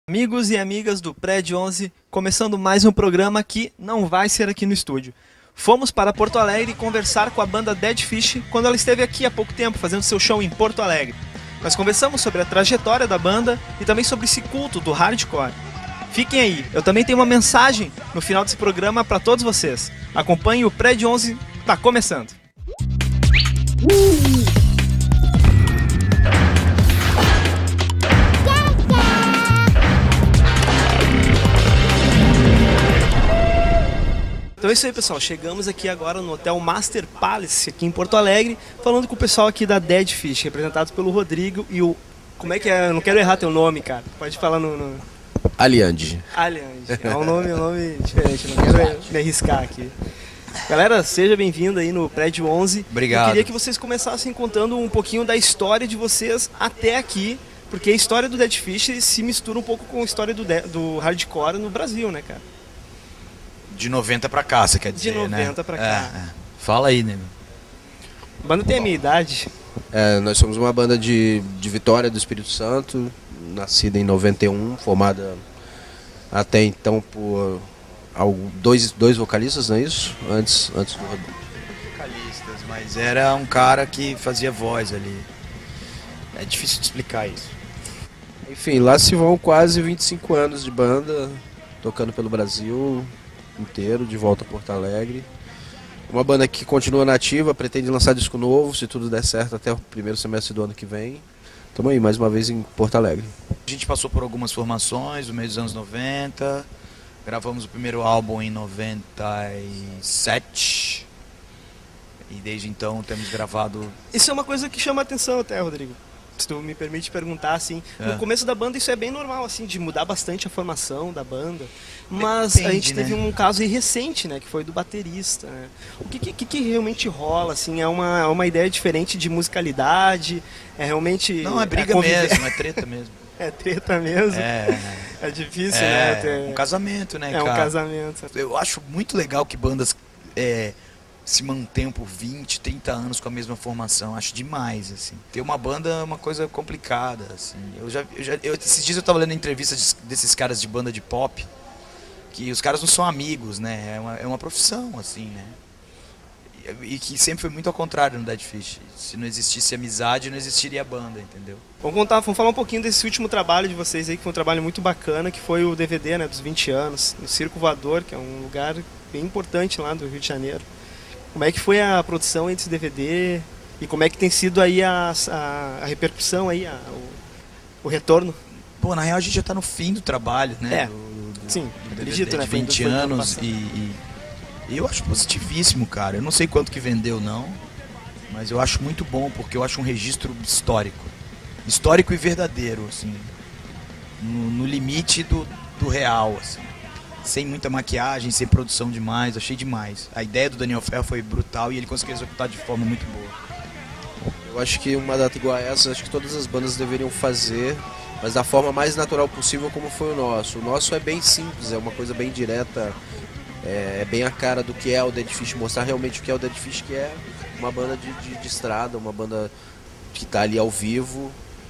Amigos e amigas do Prédio 11, começando mais um programa que não vai ser aqui no estúdio. Fomos para Porto Alegre conversar com a banda Dead Fish quando ela esteve aqui há pouco tempo fazendo seu show em Porto Alegre. Nós conversamos sobre a trajetória da banda e também sobre esse culto do hardcore. Fiquem aí, eu também tenho uma mensagem no final desse programa para todos vocês. Acompanhe o Prédio 11, tá começando. Então é isso aí, pessoal, chegamos aqui agora no Hotel Master Palace, aqui em Porto Alegre, falando com o pessoal aqui da Dead Fish, representados pelo Rodrigo e o... Como é que é? Eu não quero errar teu nome, cara. Pode falar no... Aliande. Aliande. É um nome diferente, não quero me arriscar aqui. Galera, seja bem-vindo aí no Prédio 11. Obrigado. Eu queria que vocês começassem contando um pouquinho da história de vocês até aqui, porque a história do Dead Fish se mistura um pouco com a história do hardcore no Brasil, né, cara? De 90 pra cá, você quer dizer, De 90 né? pra cá. Fala aí, né? A banda tem a minha idade. Nós somos uma banda de Vitória do Espírito Santo, nascida em 91, formada até então por dois vocalistas, não é isso? Antes do Rodrigo. Vocalistas, mas era um cara que fazia voz ali. É difícil de explicar isso. Enfim, lá se vão quase 25 anos de banda, tocando pelo Brasil inteiro, de volta a Porto Alegre. Uma banda que continua nativa, pretende lançar disco novo, se tudo der certo, até o primeiro semestre do ano que vem. Estamos aí, mais uma vez, em Porto Alegre. A gente passou por algumas formações no meio dos anos 90, gravamos o primeiro álbum em 97, e desde então temos gravado... Isso é uma coisa que chama a atenção até, Rodrigo. Se tu me permite perguntar, assim, no começo da banda isso é bem normal, assim, de mudar bastante a formação da banda, mas Depende, a gente teve né? um caso aí recente, né, que foi do baterista, né? O que realmente rola, assim, é uma ideia diferente de musicalidade, é realmente... Não, é briga mesmo, é treta mesmo. É treta mesmo? É difícil, né? Um casamento, né, É cara? um casamento. Eu acho muito legal que bandas se mantenham por 20, 30 anos com a mesma formação. Acho demais, assim. Ter uma banda é uma coisa complicada, assim. Esses dias eu tava lendo entrevistas desses caras de banda de pop, que os caras não são amigos, né? É uma profissão, assim, né? E que sempre foi muito ao contrário no Dead Fish. Se não existisse amizade, não existiria a banda, entendeu? Vamos falar um pouquinho desse último trabalho de vocês aí, que foi um trabalho muito bacana, que foi o DVD, né, dos 20 anos, no Circo Voador, que é um lugar bem importante lá do Rio de Janeiro. Como é que foi a produção desse DVD e como é que tem sido aí a repercussão aí, o retorno? Pô, na real a gente já tá no fim do trabalho, né? Sim, do acredito, DVD né? de 20 anos e eu acho positivíssimo, cara. Eu não sei quanto que vendeu, não, mas eu acho muito bom, porque eu acho um registro histórico. Histórico e verdadeiro, assim. No limite do real, assim. Sem muita maquiagem, sem produção demais, achei demais. A ideia do Daniel Ferro foi brutal e ele conseguiu executar de forma muito boa. Eu acho que uma data igual a essa, acho que todas as bandas deveriam fazer, mas da forma mais natural possível, como foi o nosso. O nosso é bem simples, é uma coisa bem direta, é bem a cara do que é o Dead Fish, mostrar realmente o que é o Dead Fish, que é uma banda de estrada, uma banda que está ali ao vivo,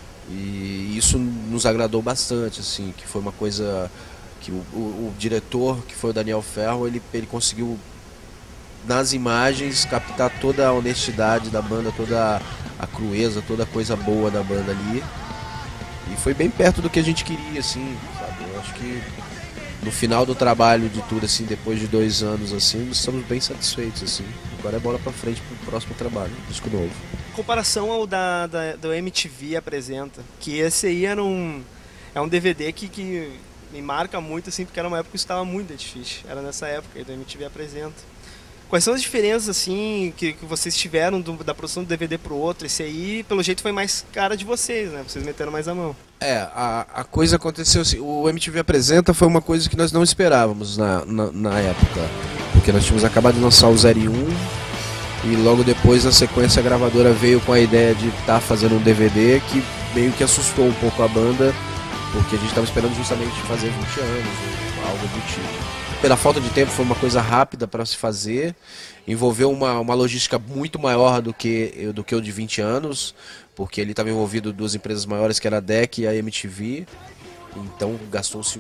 e isso nos agradou bastante, assim, que foi uma coisa que o diretor, que foi o Daniel Ferro, ele conseguiu nas imagens captar toda a honestidade da banda, toda a crueza, toda a coisa boa da banda ali, e foi bem perto do que a gente queria, assim, sabe? Eu acho que no final do trabalho de tudo, assim, depois de 2 anos, assim, nós estamos bem satisfeitos, assim. Agora é bola pra frente pro próximo trabalho, disco novo. Em comparação ao do MTV Apresenta, que esse aí é um DVD que me marca muito, assim, porque era uma época que eu estava muito difícil. Era nessa época aí do MTV Apresenta. Quais são as diferenças, assim, que vocês tiveram da produção do DVD pro outro? Esse aí, pelo jeito, foi mais cara de vocês, né? Vocês meteram mais a mão. A coisa aconteceu assim, o MTV Apresenta foi uma coisa que nós não esperávamos na época, porque nós tínhamos acabado de lançar o 0 e 1 e logo depois, na sequência, a gravadora veio com a ideia de estar fazendo um DVD que meio que assustou um pouco a banda, porque a gente estava esperando justamente fazer 20 anos ou algo do tipo. Pela falta de tempo, foi uma coisa rápida para se fazer, envolveu uma logística muito maior do que o de 20 anos, porque ele estava envolvido 2 empresas maiores, que era a DEC e a MTV, então gastou-se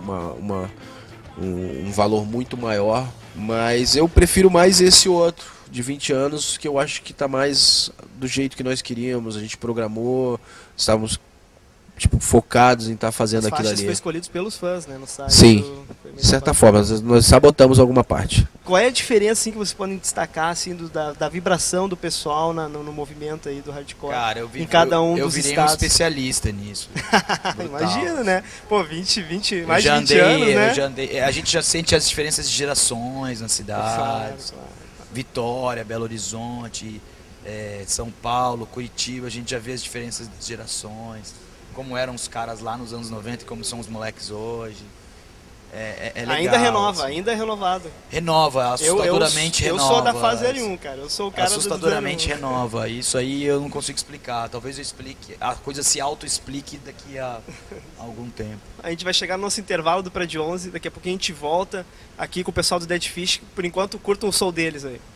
um valor muito maior, mas eu prefiro mais esse outro de 20 anos, que eu acho que está mais do jeito que nós queríamos. A gente programou, estávamos focados em estar fazendo aquilo ali. Foi escolhidos pelos fãs, né, no site. Sim, de certa forma, nós sabotamos alguma parte. Qual é a diferença assim, que vocês podem destacar assim, da vibração do pessoal no movimento aí do hardcore? Cara, em cada um eu dos virei estados. um especialista nisso. Imagina, né? Pô, mais de 20 andei, anos, né? A gente já sente as diferenças de gerações na cidade. Claro. Vitória, Belo Horizonte, São Paulo, Curitiba, a gente já vê as diferenças das gerações. Como eram os caras lá nos anos 90 e como são os moleques hoje. É legal, ainda renova, assim. ainda é renovado. Renova, assustadoramente renova. Eu sou da fase L1, cara. Eu sou o cara assustadoramente renova. Isso aí eu não consigo explicar. Talvez eu explique, a coisa se auto-explique daqui a algum tempo. A gente vai chegar no nosso intervalo do Prédio 11, daqui a pouquinho a gente volta aqui com o pessoal do Dead Fish. Por enquanto, curtam o som deles aí.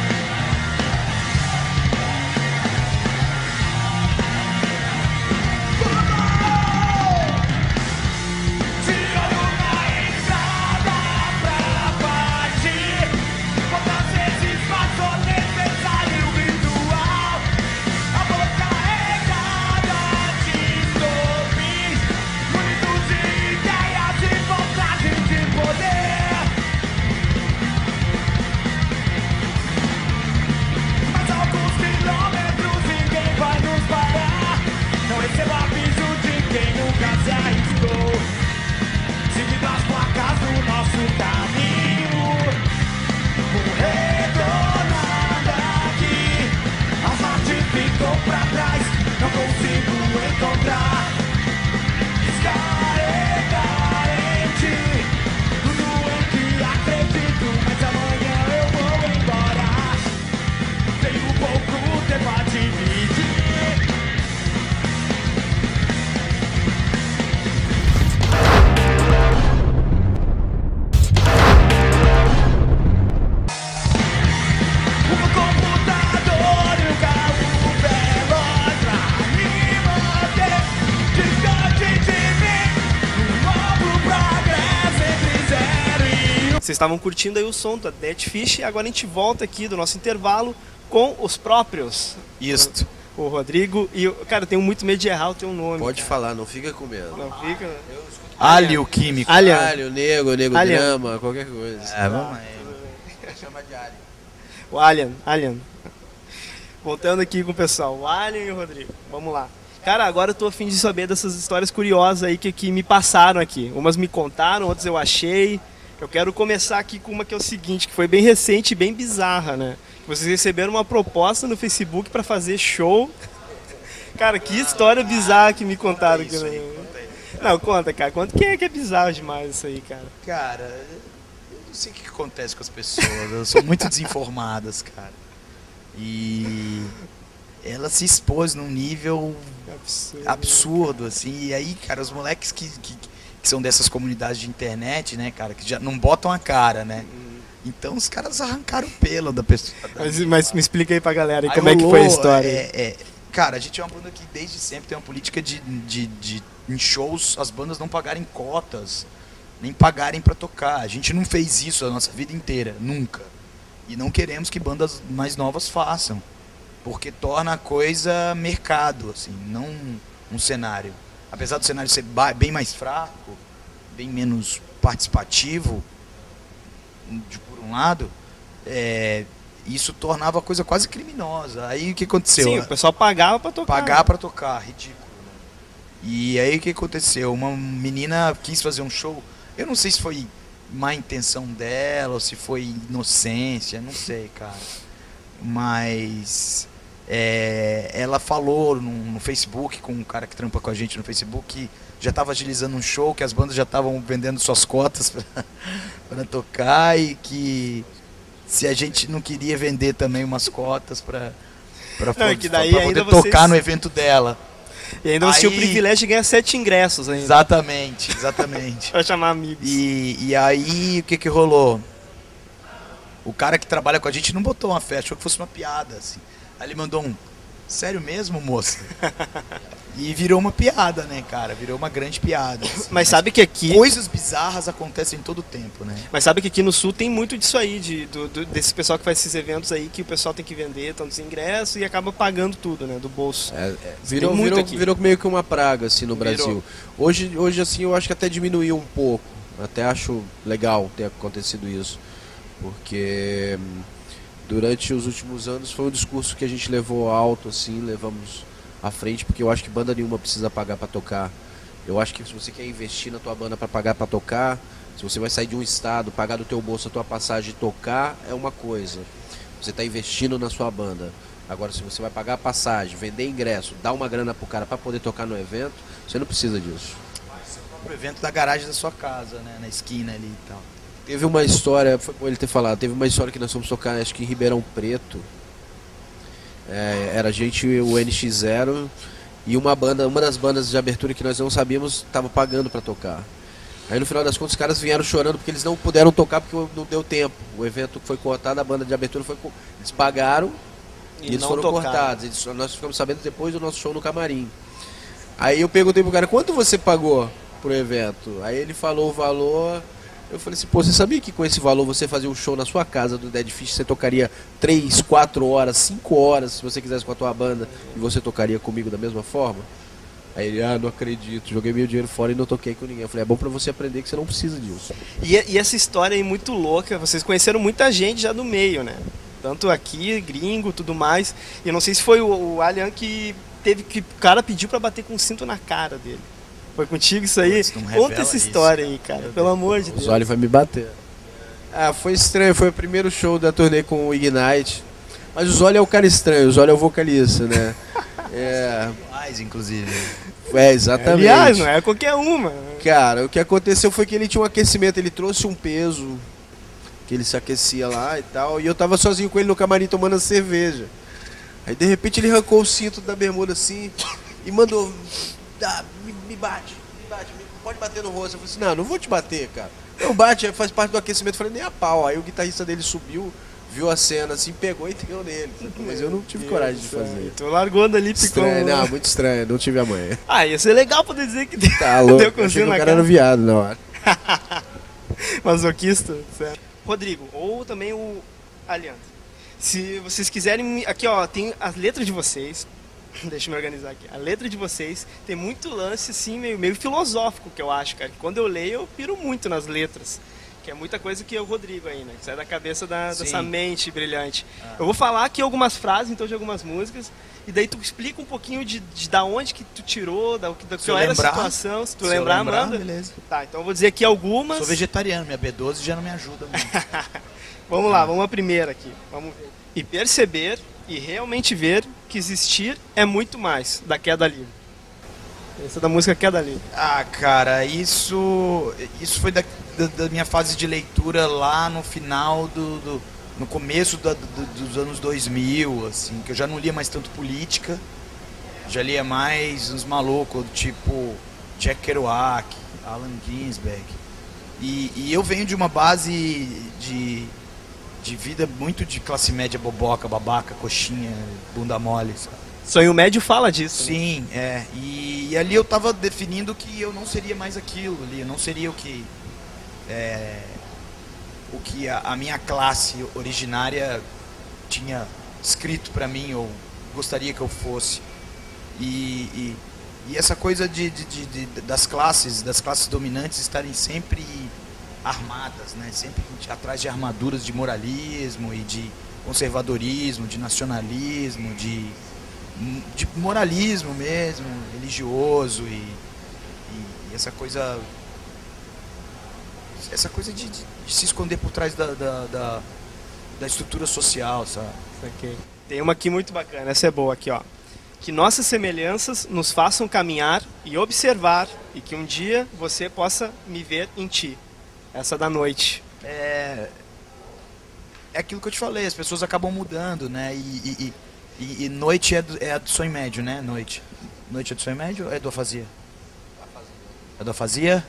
Vocês estavam curtindo aí o som da Dead Fish e agora a gente volta aqui do nosso intervalo com os próprios. Isto. O Rodrigo e o... Cara, eu tenho muito medo de errar o teu nome. Pode cara. falar, não fica com medo. Não fica... Alho químico. Alho, nego grama, qualquer coisa. Vamos aí. Chama de alho. O Alien. Voltando aqui com o pessoal, o Alien e o Rodrigo. Vamos lá. Cara, agora eu tô a fim de saber dessas histórias curiosas aí que me passaram aqui. Umas me contaram, outras eu achei. Eu quero começar aqui com uma que é o seguinte, que foi bem recente e bem bizarra, né? Vocês receberam uma proposta no Facebook pra fazer show. Cara, que história bizarra que me contaram aqui. Não, conta, cara. Conta que é bizarro demais isso aí, cara. Cara, eu não sei o que acontece com as pessoas. Elas são muito desinformadas, cara. E ela se expôs num nível absurdo, assim. E aí, cara, os moleques que são dessas comunidades de internet, né, cara, que já não botam a cara, né? Então os caras arrancaram o pelo da pessoa. Mas me explica aí pra galera aí como é que foi a história. Cara, a gente é uma banda que desde sempre tem uma política de em shows as bandas não pagarem cotas, nem pagarem pra tocar. A gente não fez isso a nossa vida inteira, nunca. E não queremos que bandas mais novas façam, porque torna a coisa mercado, assim, não um cenário. Apesar do cenário ser bem mais fraco, bem menos participativo, por um lado, isso tornava a coisa quase criminosa. Aí o que aconteceu? Sim, o pessoal pagava pra tocar. Pagar pra tocar, ridículo. Né? E aí o que aconteceu? Uma menina quis fazer um show, eu não sei se foi má intenção dela ou se foi inocência, não sei, cara. Mas... ela falou no Facebook com um cara que trampa com a gente no Facebook que já estava agilizando um show, que as bandas já estavam vendendo suas cotas para tocar e que se a gente não queria vender também umas cotas para poder tocar no evento dela. E ainda você tinha o privilégio de ganhar 7 ingressos ainda. Exatamente. Pra chamar amigos. E aí o que rolou? O cara que trabalha com a gente não botou uma fé, achou que fosse uma piada, assim. Aí ele mandou sério mesmo, moça? E virou uma piada, né, cara? Virou uma grande piada. Assim. Mas sabe que aqui... Coisas bizarras acontecem todo o tempo, né? Mas sabe que aqui no Sul tem muito disso aí, desse pessoal que faz esses eventos aí, que o pessoal tem que vender tantos ingressos e acaba pagando tudo, né, do bolso. Virou meio que uma praga, assim, no Brasil. Hoje, assim, eu acho que até diminuiu um pouco. Até acho legal ter acontecido isso. Porque durante os últimos anos foi um discurso que a gente levou alto, assim, levamos à frente, porque eu acho que banda nenhuma precisa pagar pra tocar. Eu acho que se você quer investir na tua banda pra pagar pra tocar, se você vai sair de um estado, pagar do teu bolso a tua passagem e tocar, é uma coisa. Você tá investindo na sua banda. Agora, se você vai pagar a passagem, vender ingresso, dar uma grana pro cara pra poder tocar no evento, você não precisa disso. Pro evento da garagem da sua casa, né? Na esquina ali e tal. Teve uma história, foi bom ele ter falado, teve uma história que nós fomos tocar, acho que em Ribeirão Preto. Era a gente, o NX0, e uma das bandas de abertura que nós não sabíamos estava pagando para tocar. Aí no final das contas os caras vieram chorando porque eles não puderam tocar porque não deu tempo. O evento foi cortado, a banda de abertura eles pagaram e eles foram cortados. Nós ficamos sabendo depois do nosso show no camarim. Aí eu perguntei pro cara, quanto você pagou pro evento? Aí ele falou o valor. Eu falei assim, pô, você sabia que com esse valor você fazia um show na sua casa do Dead Fish, você tocaria 3, 4 horas, 5 horas, se você quisesse com a tua banda, e você tocaria comigo da mesma forma? Aí ele, não acredito, joguei meu dinheiro fora e não toquei com ninguém. Eu falei, é bom pra você aprender que você não precisa disso. E essa história aí muito louca, vocês conheceram muita gente já do meio, né? Tanto aqui, gringo, tudo mais. E eu não sei se foi o Alian que o cara pediu pra bater com um cinto na cara dele. Foi contigo isso aí? Conta essa história aí, cara. Pelo amor de Deus. O Zoli vai me bater. Foi estranho. Foi o primeiro show da turnê com o Ignite. Mas o Zoli é o cara estranho. O Zoli é o vocalista, né? Mais, inclusive. Exatamente. Aliás, não é qualquer uma. Cara, o que aconteceu foi que ele tinha um aquecimento. Ele trouxe um peso que ele se aquecia lá e tal. E eu tava sozinho com ele no camarim tomando cerveja. Aí de repente ele arrancou o cinto da bermuda assim e mandou... Me bate, pode bater no rosto. Eu falei assim, não vou te bater, cara. Não bate, faz parte do aquecimento. Eu falei, nem a pau. Aí o guitarrista dele subiu, viu a cena assim, pegou e deu nele. Mas eu não tive coragem de fazer. Tu largou dali, picou. Estranho, não, muito estranho, não tive a manha. Ia ser legal poder dizer que tá louco, deu com o cara era viado na hora. Masoquista, certo. Rodrigo, ou também o Aliança. Se vocês quiserem, aqui ó, tem as letras de vocês. Deixa eu me organizar aqui. A letra de vocês tem muito lance, assim, meio filosófico, que eu acho, cara. Quando eu leio, eu piro muito nas letras. Que é muita coisa que é o Rodrigo aí, né? Que sai da cabeça dessa mente brilhante. Eu vou falar aqui algumas frases, então, de algumas músicas. E daí tu explica um pouquinho de da onde que tu tirou, qual era a situação. Se tu lembrar, manda. Beleza. Tá, então eu vou dizer aqui algumas. Sou vegetariano, minha B12 já não me ajuda muito. Vamos lá, vamos a primeira aqui. Vamos ver. E perceber e realmente ver que existir é muito mais da queda livre. Essa é da música Queda Livre. Cara, isso foi da minha fase de leitura lá no final no começo dos anos 2000, assim, que eu já não lia mais tanto política, já lia mais uns malucos, tipo Jack Kerouac, Allen Ginsberg. E eu venho de uma base de vida muito de classe média boboca, babaca, coxinha, bunda mole, sabe? Sonho Médio fala disso. Sim, né? E ali eu tava definindo que eu não seria mais aquilo ali, eu não seria o que a minha classe originária tinha escrito pra mim ou gostaria que eu fosse. E essa coisa das classes dominantes estarem sempre armadas, né? Sempre atrás de armaduras de moralismo e de conservadorismo, de nacionalismo, de moralismo mesmo, religioso e essa coisa de se esconder por trás da estrutura social, sabe? Okay. Tem uma aqui muito bacana, essa é boa aqui, ó. Que nossas semelhanças nos façam caminhar e observar e que um dia você possa me ver em ti. Essa da Noite. É aquilo que eu te falei, as pessoas acabam mudando, né? E Noite é do Sonho Médio, né? Noite é do Sonho Médio ou é do Afasia? É do Afasia?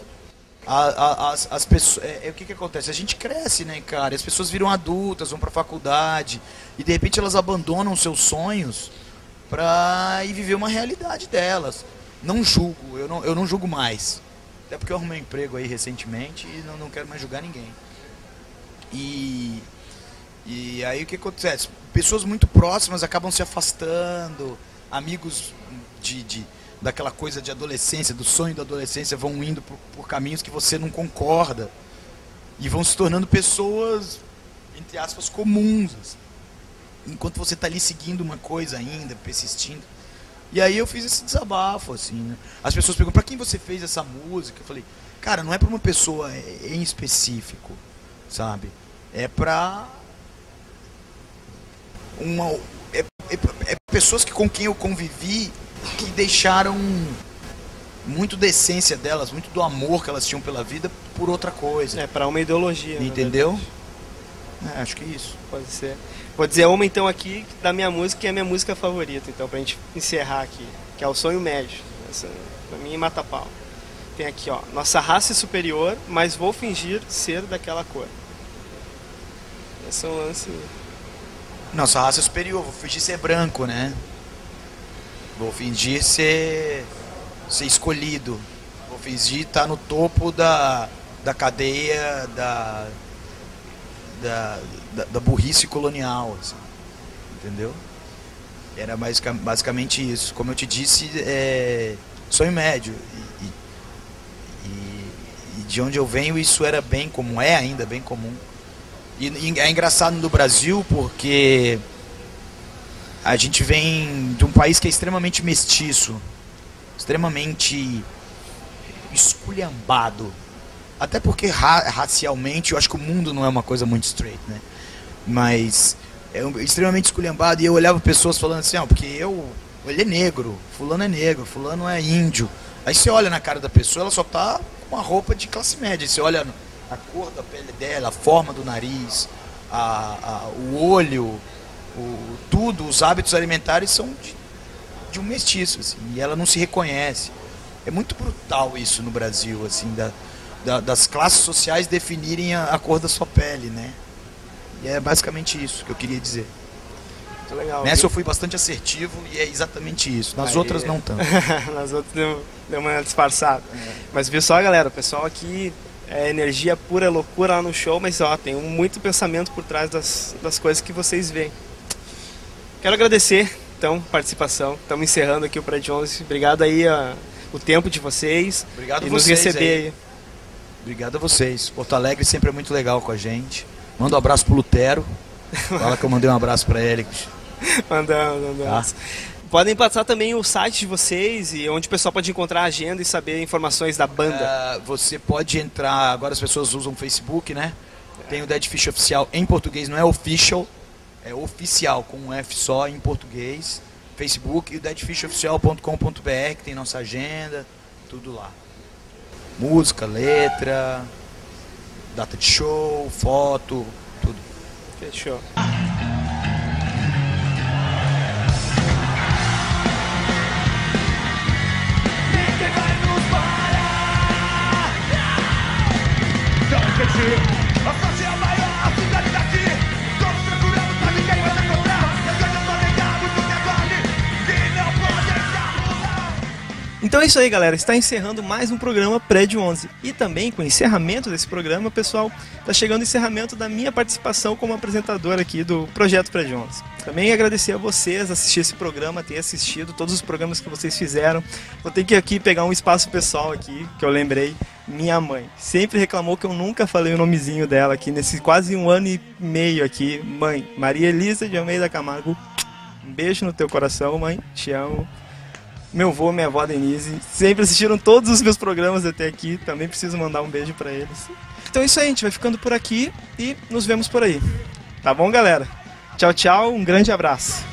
As pessoas, o que acontece? A gente cresce, né, cara? As pessoas viram adultas, vão pra faculdade e de repente elas abandonam seus sonhos pra ir viver uma realidade delas. Não julgo, eu não julgo mais. Até porque eu arrumei um emprego aí recentemente e não quero mais julgar ninguém. E aí o que acontece? Pessoas muito próximas acabam se afastando, amigos daquela coisa de adolescência, do sonho da adolescência, vão indo por caminhos que você não concorda e vão se tornando pessoas, entre aspas, comuns, assim. Enquanto você está ali seguindo uma coisa ainda, persistindo. E aí eu fiz esse desabafo, assim, né? As pessoas perguntam, pra quem você fez essa música? Eu falei, cara, não é pra uma pessoa em específico, sabe? É pra pessoas com quem eu convivi que deixaram muito da essência delas, muito do amor que elas tinham pela vida por outra coisa. É, pra uma ideologia. Entendeu? Acho que isso. Pode ser. Vou dizer uma então aqui da minha música, que é a minha música favorita, então, pra gente encerrar aqui, que é o Sonho Médio. Essa, pra mim, mata pau. Tem aqui, ó. Nossa raça é superior, mas vou fingir ser daquela cor. Esse é um lance. Nossa raça é superior, vou fingir ser branco, né? Vou fingir ser escolhido. Vou fingir estar no topo da cadeia da burrice colonial, assim, entendeu? Era basicamente isso. Como eu te disse, sonho médio. E de onde eu venho, isso era bem comum, é ainda bem comum. E é engraçado no Brasil porque a gente vem de um país que é extremamente mestiço, extremamente esculhambado. Até porque racialmente eu acho que o mundo não é uma coisa muito straight, né? Mas é extremamente esculhambado. E eu olhava pessoas falando assim, porque ele é negro, fulano é índio. Aí você olha na cara da pessoa, ela só tá com uma roupa de classe média. Você olha a cor da pele dela, a forma do nariz, o olho, tudo, os hábitos alimentares são de um mestiço, assim, e ela não se reconhece. É muito brutal isso no Brasil, assim, das classes sociais definirem a cor da sua pele, né? E é basicamente isso que eu queria dizer. Muito legal. Nessa eu fui bastante assertivo e é exatamente isso. Nas outras não tanto. Nas outras deu uma disfarçada. Mas viu só, galera, o pessoal aqui é energia pura, é loucura lá no show, mas ó, tem muito pensamento por trás das coisas que vocês veem. Quero agradecer, então, a participação. Estamos encerrando aqui o Prédio 11. Obrigado aí o tempo de vocês. Obrigado e a nos vocês receber aí. Obrigado a vocês. Porto Alegre sempre é muito legal com a gente. Manda um abraço pro Lutero. Fala que eu mandei um abraço pra ele. Mandando. Tá. Podem passar também o site de vocês e onde o pessoal pode encontrar a agenda e saber informações da banda. Você pode entrar, agora as pessoas usam o Facebook, né? Tem o Dead Fish Oficial em português, não é official, é oficial, com um F só em português. Facebook e o deadfishoficial.com.br, que tem nossa agenda, tudo lá. Música, letra, data de show, foto, tudo. Fechou. A face é a maior cidade daqui. Todos procurando pra ninguém vai encontrar. As coisas só negado do que vale, que não pode escapar. Então é isso aí, galera. Está encerrando mais um programa Prédio 11. E também, com o encerramento desse programa, pessoal, está chegando o encerramento da minha participação como apresentador aqui do Projeto Prédio 11. Também agradecer a vocês assistir esse programa, ter assistido todos os programas que vocês fizeram. Vou ter que aqui pegar um espaço pessoal aqui, que eu lembrei. Minha mãe sempre reclamou que eu nunca falei o nomezinho dela aqui, nesse quase 1 ano e meio aqui. Mãe, Maria Elisa de Almeida Camargo, um beijo no teu coração, mãe, te amo. Meu avô, minha avó Denise, sempre assistiram todos os meus programas até aqui, também preciso mandar um beijo pra eles. Então é isso aí, a gente vai ficando por aqui e nos vemos por aí. Tá bom, galera? Tchau, tchau, um grande abraço.